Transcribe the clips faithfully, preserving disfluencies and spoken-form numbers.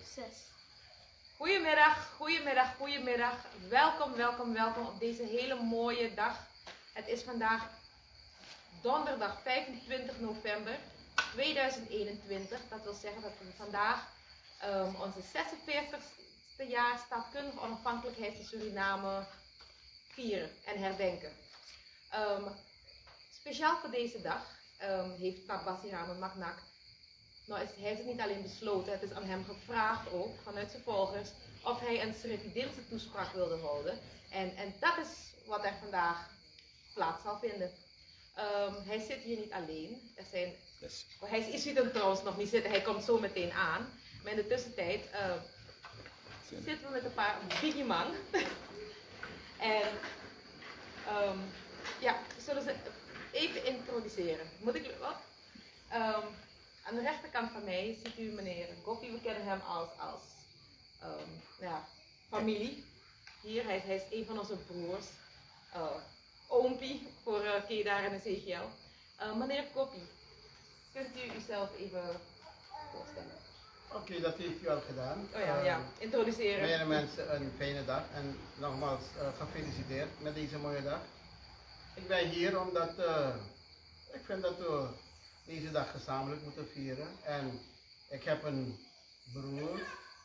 zes. Goedemiddag, goedemiddag, goedemiddag. Welkom, welkom, welkom op deze hele mooie dag. Het is vandaag donderdag vijfentwintig november tweeduizend eenentwintig. Dat wil zeggen dat we vandaag um, onze zesenveertigste jaar staatkundige onafhankelijkheid in Suriname vieren en herdenken. Um, speciaal voor deze dag um, heeft Tabassi Ramon Maknak, nou is, hij heeft het niet alleen besloten, het is aan hem gevraagd ook vanuit zijn volgers of hij een Srevidense toespraak wilde houden. En, en dat is wat er vandaag plaats zal vinden. Um, hij zit hier niet alleen. Er zijn, yes. Hij is er trouwens nog niet zitten, hij komt zo meteen aan. Maar in de tussentijd uh, zitten we met een paar biggie man. En um, ja, zullen ze even introduceren. Moet ik wat? Um, aan de rechterkant van mij ziet u meneer Gopi. We kennen hem als, als um, ja, familie. Hier, hij, hij is een van onze broers. Uh, Oompie voor uh, Kedar en Ezekiel. Uh, meneer Gopi, kunt u uzelf even voorstellen? Oké, okay, dat heeft u al gedaan. Oh ja, ja. Introduceren. Meneer mensen, een fijne dag en nogmaals uh, gefeliciteerd met deze mooie dag. Ik ben hier omdat uh, ik vind dat we deze dag gezamenlijk moeten vieren. En ik heb een broer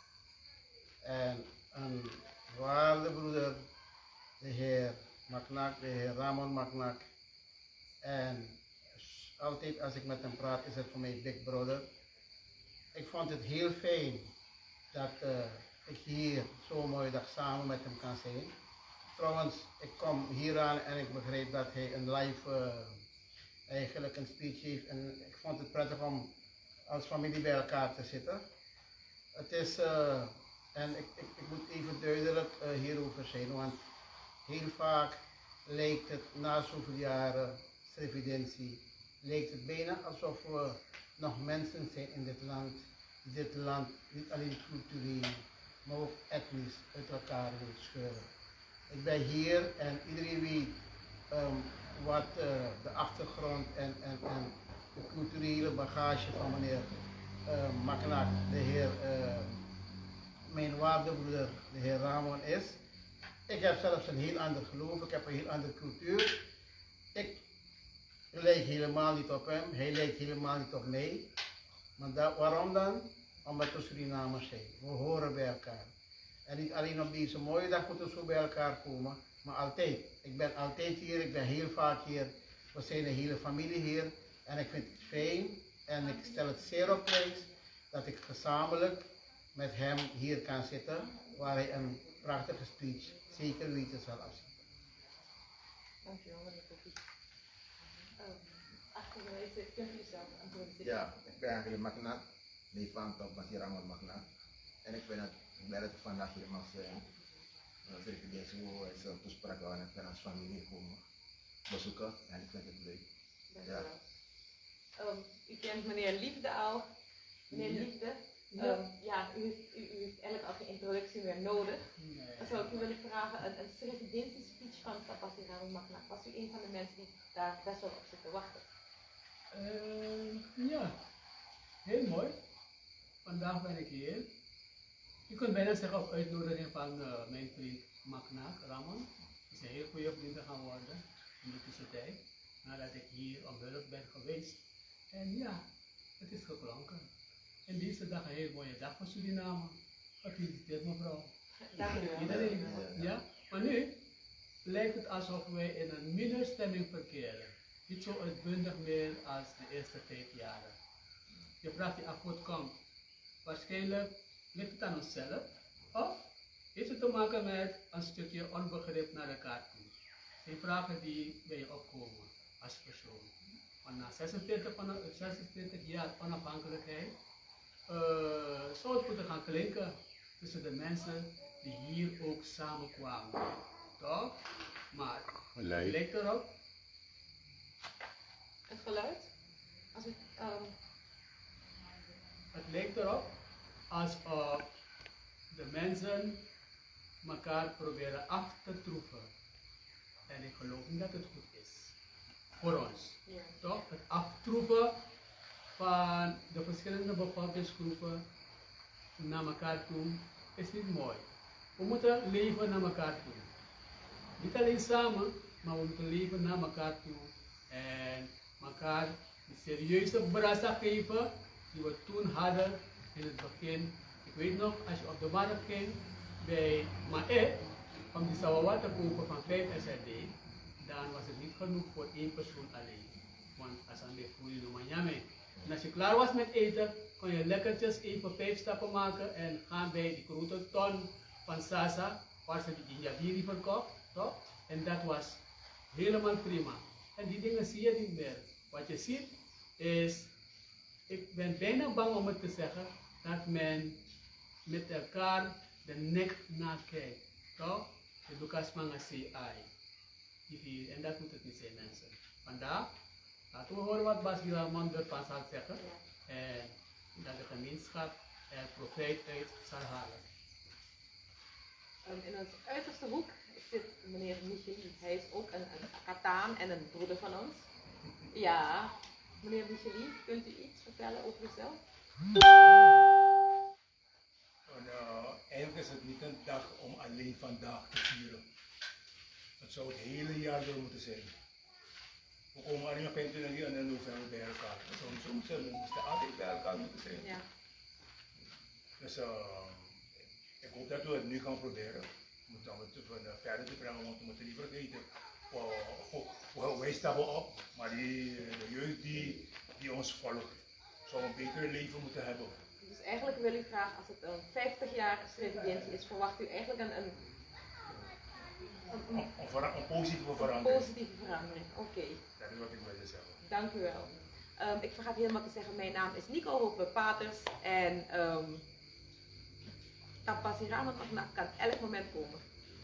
en een waardebroeder, de heer Maknak, de heer Ramon Maknak. En altijd als ik met hem praat is het voor mij Big Brother. Ik vond het heel fijn dat uh, ik hier zo'n mooie dag samen met hem kan zijn. Trouwens, ik kom hier aan en ik begreep dat hij een live uh, eigenlijk een speech heeft. En ik vond het prettig om als familie bij elkaar te zitten. Het is, uh, en ik, ik, ik moet even duidelijk uh, hierover zijn, want heel vaak lijkt het na zoveel jaren Srevidentie, lijkt het bijna alsof we nog mensen zijn in dit land, die dit land niet alleen cultureel, maar ook etnisch uit elkaar wil scheuren. Ik ben hier en iedereen weet um, wat uh, de achtergrond en, en, en de culturele bagage van meneer uh, Maknak, de heer, uh, mijn waardebroeder, de heer Ramon is. Ik heb zelfs een heel ander geloof, ik heb een heel andere cultuur. Ik lijk helemaal niet op hem, hij lijkt helemaal niet op mij. Maar dat, waarom dan? Omdat we Surinamers zijn, we horen bij elkaar. En niet alleen op deze mooie dag moeten we zo bij elkaar komen, maar altijd. Ik ben altijd hier, ik ben heel vaak hier. We zijn een hele familie hier. En ik vind het fijn en ik stel het zeer op prijs dat ik gezamenlijk met hem hier kan zitten, waar hij een prachtige speech zeker weten zal afzetten. Dankjewel, meneer Koppie. Achterwijze, kunt u zelf antwoorden? Ja, ik ben eigenlijk Maknak, neef van Tabassi Ramon Maknak. En ik vind het blij dat ik vandaag hier mag zijn. Srevidentie hoe is een toespraak aan en ik ben als familie komen bezoeken en ik vind het leuk. Ja. Um, u kent meneer Liefde al. Meneer Ja. Liefde, Ja. um, ja, u, heeft, u, u heeft eigenlijk al geen introductie meer nodig. Nee. Dan zou ik u willen vragen, een, een Srevidentie speech van Tabassi Ramon Maknak. Was u een van de mensen die daar best wel op zitten wachten? Uh, ja, heel mooi. Vandaag ben ik hier. Je kunt bijna zeggen op uitnodiging van uh, mijn vriend Maknak Ramon. Het is een heel goede vriend gaan worden in de tussentijd. Nadat ik hier op hulp ben geweest. En ja, het is geklonken. En deze dag een heel mooie dag voor Suriname. Gefeliciteerd mevrouw. Dank u wel. Iedereen. Ja, maar nu lijkt het alsof wij in een minderstemming verkeren. Niet zo uitbundig meer als de eerste vijf jaren. Je vraagt je af hoe het komt. Waarschijnlijk ligt het aan onszelf, of heeft het te maken met een stukje onbegrip naar elkaar toe. Zijn vragen die bij je opkomen als persoon. Want na zesenveertig jaar onafhankelijkheid uh, zou het moeten gaan klinken tussen de mensen die hier ook samenkwamen. Toch? Maar het lijkt erop. Het geluid? Als ik, um... Het lijkt erop alsof de mensen elkaar proberen af te troeven. En ik geloof niet dat het goed is. Voor ons. Ja. Toch? Het aftroeven van de verschillende bevolkingsgroepen naar elkaar toe is niet mooi. We moeten leven naar elkaar toe. Niet alleen samen, maar we moeten leven naar elkaar toe. En elkaar die serieuze brasa geven die we toen hadden in het begin. Ik weet nog, als je op de markt ging bij Mae, om die sawawa te kopen van vijf S R D, dan was het niet genoeg voor één persoon alleen. Want als aan de voel je de en als je klaar was met eten, kon je lekkertjes even vijf stappen maken en gaan bij die grote ton van Sasa, waar ze die ginjabiri verkocht, toch? En dat was helemaal prima. En die dingen zie je niet meer. Wat je ziet is, ik ben bijna bang om het te zeggen, dat men met elkaar de nek nakijkt, toch? De Lucas Manga C I. En dat moet het niet zijn, mensen. Vandaag laten we horen wat Bas Gilman ervan zal zeggen. En dat de gemeenschap er profijt uit zal halen. Um, in het uiterste hoek zit meneer Michel. Hij is ook een, een kataan en een broeder van ons. Ja, meneer Micheli, kunt u iets vertellen over uzelf? Nou, eigenlijk is het niet een dag om alleen vandaag te vieren. Het zou het hele jaar door moeten zijn. We komen alleen op vijfentwintig november bij elkaar. Dat zou niet zo moeten zijn, we moesten altijd bij elkaar moeten zijn. Ja. Dus uh, ik hoop dat we het nu gaan proberen. We moeten dan het verder te brengen, want we moeten niet vergeten. Uh, wij stappen op, maar die, de jeugd die, die ons volgt, zou een beter leven moeten hebben. Dus eigenlijk wil ik graag, als het een vijftig jaar Srevidentie is, verwacht u eigenlijk een, een, een, een, een, een positieve verandering. Positieve verandering, oké. Okay. Dat is wat ik wilde zeggen. Dank u wel. Um, ik vergat helemaal te zeggen, mijn naam is Nico Hope Paters en um, Tapasiraman kan elk moment komen.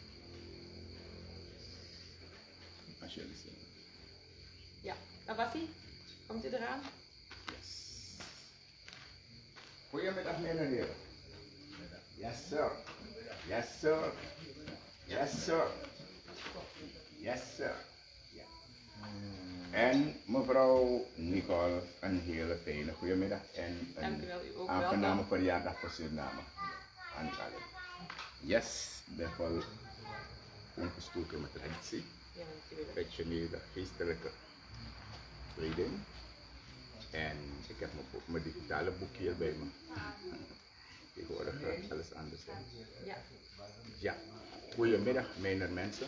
Als jullie zien. Ja, daar was hij. Komt u eraan? Yes. Goedemiddag, meneer en heren. Yes, sir. Yes, sir. Yes, sir. Yes, sir. Ja. En mevrouw Nicole, een hele fijne goedemiddag en een wel, aangename verjaardag voor Suriname. Aan allen. Yes, ik ben vol ongestoken met reactie. Ja, natuurlijk. Rationele, geestelijke kleding. En ik heb mijn, mijn digitale boek hier bij me. Tegenwoordig gaat alles anders zijn. Ja. Ja, goedemiddag mijn mensen.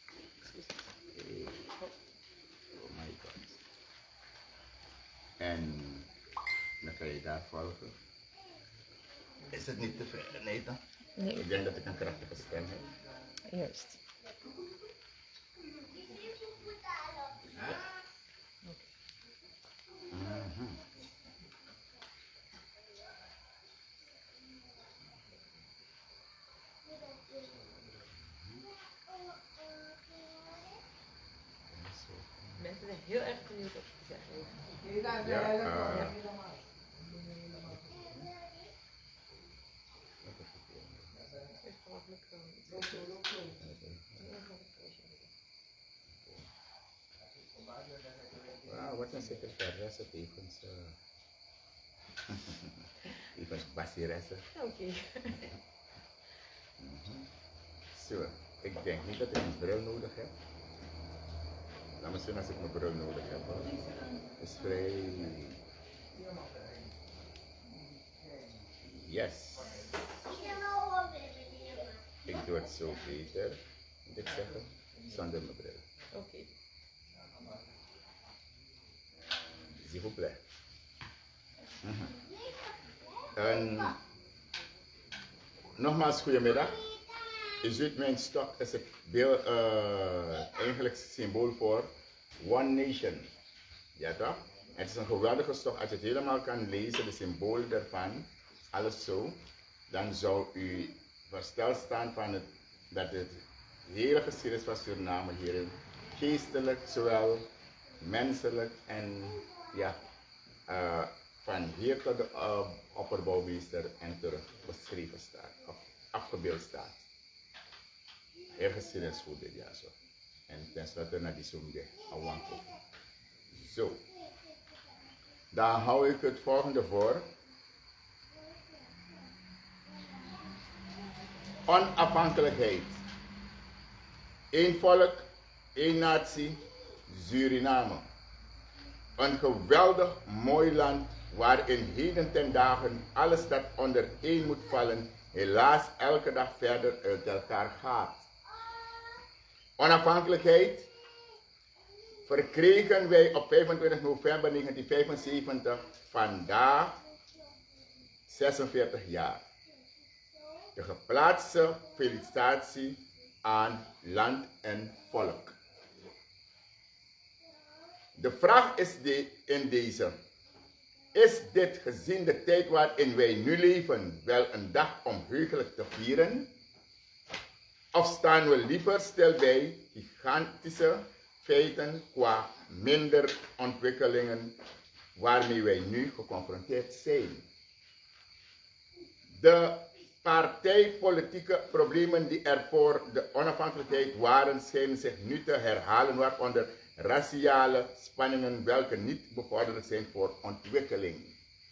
Oh my god. En dan kan je daar volgen. Is het niet te ver, Nathan? Nee. Ik denk dat ik een krachtige stem heb. Juist. Mm-hmm. Mensen zijn heel erg benieuwd wat je te zeggen heeft. Ja, uh, Wauw, wat een secretaresse tevens, uh, tevens basieresse. Oké. Okay. Mm-hmm. Zo, ik denk niet dat ik een bril nodig heb. Laat me zien als ik mijn bril nodig heb. Het is vrij... Yes. Ik doe het zo beter, moet ik zeggen, zonder mijn bril. Oké. Okay. S'il vous plaît. Mm-hmm. En nogmaals, goedemiddag. U ziet mijn stok is het beeld, uh, eigenlijk symbool voor One Nation. Ja toch? Het is een geweldige stok. Als je het helemaal kan lezen, de symbool ervan, alles zo, dan zou u versteld staan van het, dat het hele geschiedenis van Suriname hierin geestelijk, zowel menselijk en ja, uh, van hier tot de uh, opperbouwmeester en terug beschreven staat, of afgebeeld staat. Heel geschiedenis voor dit jaar zo. En tenslotte naar die zoomde, Awanko. Zo. Dan hou ik het volgende voor. onafhankelijkheid. Eén volk, één natie, Suriname. Een geweldig mooi land waarin heden ten dagen alles dat onder één moet vallen, helaas elke dag verder uit elkaar gaat. Onafhankelijkheid verkregen wij op vijfentwintig november negentienhonderdvijfenzeventig, vandaag zesenveertig jaar. De geplaatste felicitatie aan land en volk. De vraag is de, in deze: is dit gezien de tijd waarin wij nu leven wel een dag om heugelijk te vieren? Of staan we liever stil bij gigantische feiten qua minder ontwikkelingen waarmee wij nu geconfronteerd zijn? De partijpolitieke problemen die er voor de onafhankelijkheid waren, schijnen zich nu te herhalen, waaronder raciale spanningen welke niet bevorderlijk zijn voor ontwikkeling.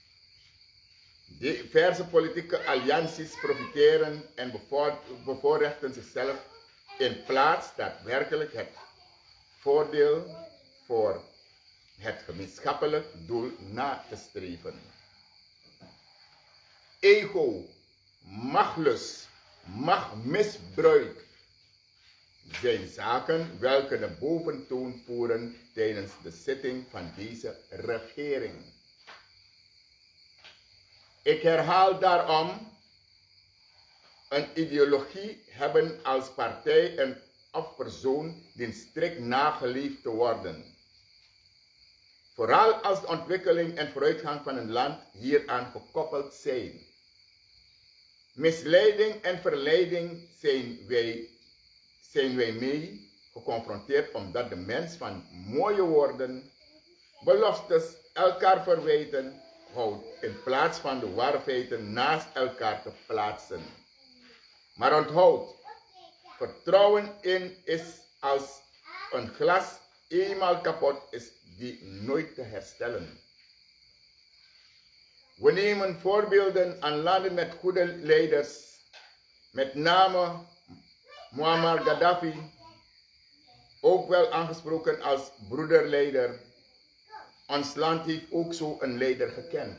Diverse politieke allianties profiteren en bevoorrechten zichzelf in plaats daadwerkelijk het voordeel voor het gemeenschappelijk doel na te streven. Ego, machlust, machtmisbruik zijn zaken welke de boventoon voeren tijdens de zitting van deze regering. Ik herhaal daarom: een ideologie hebben als partij en of persoon die strikt nageleefd te worden. Vooral als de ontwikkeling en vooruitgang van een land hieraan gekoppeld zijn. Misleiding en verleiding zijn wij, zijn wij mee geconfronteerd omdat de mens van mooie woorden, beloftes elkaar verwijten houdt in plaats van de ware feiten naast elkaar te plaatsen. Maar onthoud, vertrouwen in is als een glas eenmaal kapot is die nooit te herstellen. We nemen voorbeelden aan landen met goede leiders, met name Muammar Gaddafi, ook wel aangesproken als broederleider. Ons land heeft ook zo een leider gekend.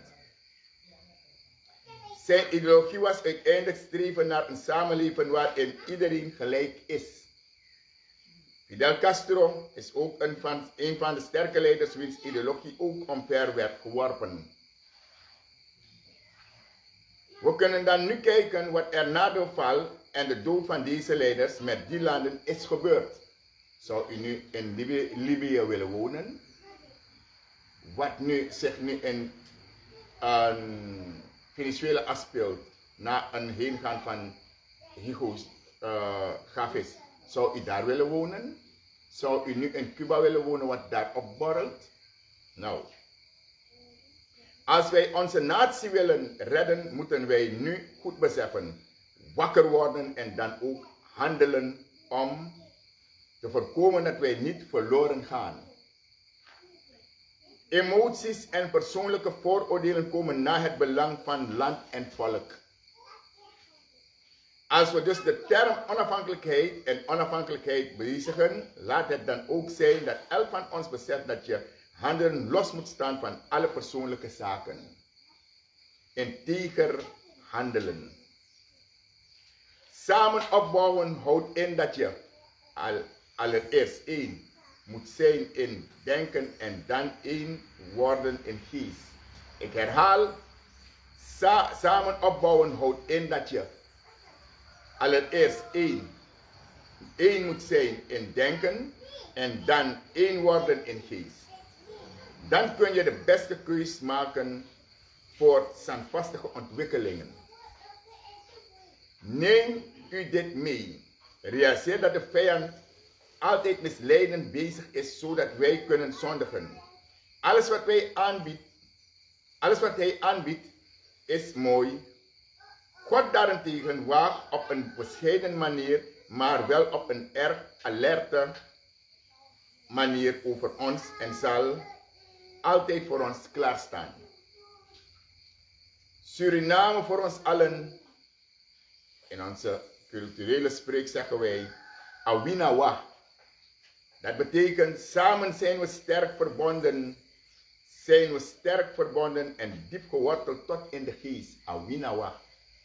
Zijn ideologie was uiteindelijk streven naar een samenleving waarin iedereen gelijk is. Fidel Castro is ook een van, een van de sterke leiders wiens ideologie ook omver werd geworpen. We kunnen dan nu kijken wat er na de val en de dood van deze leiders met die landen is gebeurd. Zou u nu in Libië, Libië willen wonen? Wat nu zich nu in een Venezuela afspeelt na een heengaan van Hugo uh, Chavez. Zou u daar willen wonen? Zou u nu in Cuba willen wonen wat daar opborrelt? Nou, als wij onze natie willen redden, moeten wij nu goed beseffen, wakker worden en dan ook handelen om te voorkomen dat wij niet verloren gaan. Emoties en persoonlijke vooroordelen komen na het belang van land en volk. Als we dus de term onafhankelijkheid en onafhankelijkheid bezigen, laat het dan ook zijn dat elk van ons beseft dat je handen los moet staan van alle persoonlijke zaken. Integer handelen. Samen opbouwen houdt in dat je al, allereerst één moet zijn in denken en dan één worden in geest. Ik herhaal, sa samen opbouwen houdt in dat je allereerst één, één moet zijn in denken en dan één worden in geest. Dan kun je de beste keus maken voor standvastige ontwikkelingen. Neem u dit mee. Realiseer dat de vijand altijd misleidend bezig is, zodat wij kunnen zondigen. Alles wat wij aanbiedt, alles wat hij aanbiedt, is mooi. God daarentegen waakt op een bescheiden manier, maar wel op een erg alerte manier over ons en zal altijd voor ons klaarstaan. Suriname voor ons allen, in onze culturele spreek zeggen wij Awinawa. Dat betekent samen zijn we sterk verbonden, zijn we sterk verbonden en diep geworteld tot in de geest. Awinawa.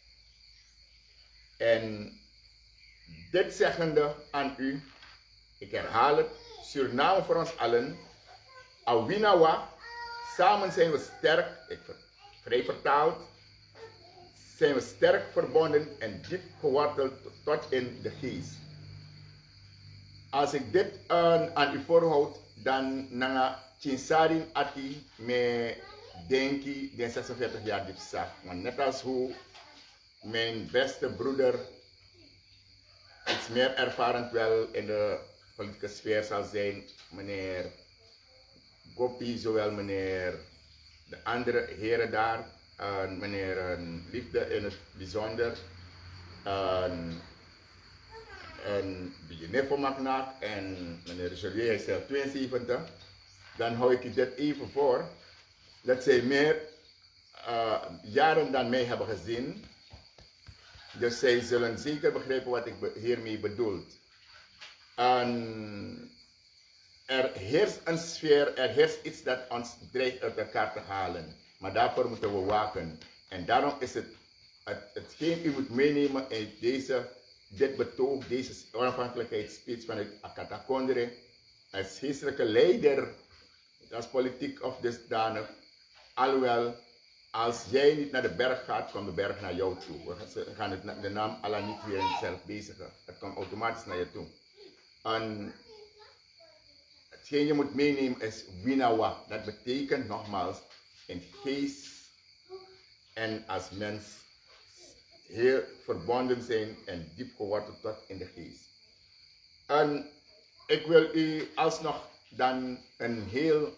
En dit zeggende aan u, ik herhaal het, Suriname voor ons allen, Awinawa, samen zijn we sterk, ik ver, vrij vertaald, zijn we sterk verbonden en diep geworteld tot in de geest. Als ik dit uh, aan u voorhoud, dan nanga Chinsarin Ati me denki den zesenveertig jaar diep zak. Want net als hoe mijn beste broeder iets meer ervarend wel in de politieke sfeer zal zijn, meneer Gopi, zowel meneer de andere heren daar, uh, meneer uh, Liefde in het bijzonder, uh, en de Nepo-magnaat en meneer Joliet, hij is zelf tweeënzeventig, dan hou ik dit even voor, dat zij meer uh, jaren dan mij hebben gezien. Dus zij zullen zeker begrijpen wat ik be hiermee bedoel. En er heerst een sfeer, er heerst iets dat ons dreigt uit elkaar te halen. Maar daarvoor moeten we waken. En daarom is het, het hetgeen u moet meenemen in deze, dit betoog, deze onafhankelijkheidsspeech vanuit Akata Kondre, als geestelijke leider, als politiek of dusdanig, alhoewel, als jij niet naar de berg gaat, komt de berg naar jou toe. We gaan het, de naam Allah niet weer zelf bezigen. Het komt automatisch naar je toe. En hetgeen je moet meenemen is Winawa. Dat betekent nogmaals in geest en als mens heel verbonden zijn en diep geworteld tot in de geest. En ik wil u alsnog dan een heel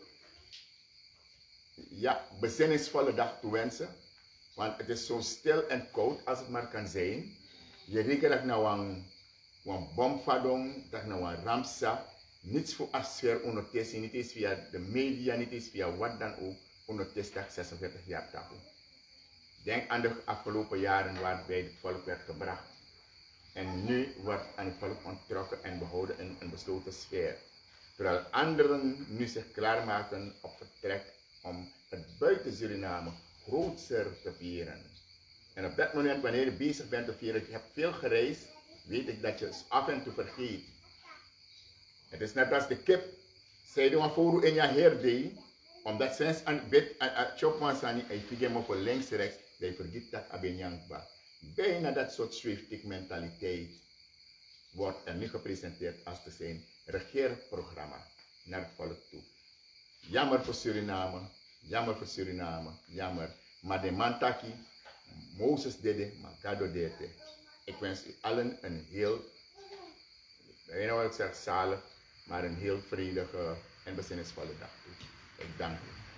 ja, bezinningsvolle dag toewensen. Want het is zo stil en koud als het maar kan zijn. Je rekent dat nou een, een bomvadong, dat nou een ramsa. Niets voor afsfeer ondertussen, niet eens via de media, niet eens via wat dan ook. Ondertussen dat zesenveertig jaar tapu. Denk aan de afgelopen jaren waarbij het volk werd gebracht. En nu wordt aan het volk onttrokken en behouden in een besloten sfeer. Terwijl anderen nu zich klaarmaken op vertrek om het buiten Suriname grootser te vieren. En op dat moment, wanneer je bezig bent te vieren, je hebt veel gereisd, weet ik dat je af en toe vergeet. Het is net als de kip, zij doen voor in je herde, omdat ze aan bed en chopmansani en figure me voor links rechts, dat je vergeet dat abenyankba. Bijna dat soort zweeftik mentaliteit wordt er nu gepresenteerd als te zijn regeerprogramma naar het volk toe. Jammer voor Suriname, jammer voor Suriname, jammer. Maar de mantaki, Mozes dede, Mankado dede. Ik wens u allen een heel, bijna wil ik zeggen zalig, maar een heel vredige en bezinningsvolle dag toe. Ik dank u.